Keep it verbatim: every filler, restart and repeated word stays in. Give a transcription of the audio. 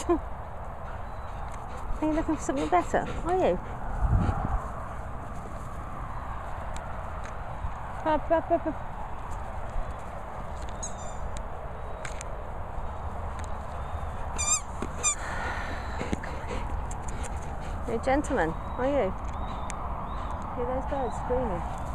Are you looking for something better? Are you? Up, up, up, up. You're a gentleman, are you? Hear those birds screaming?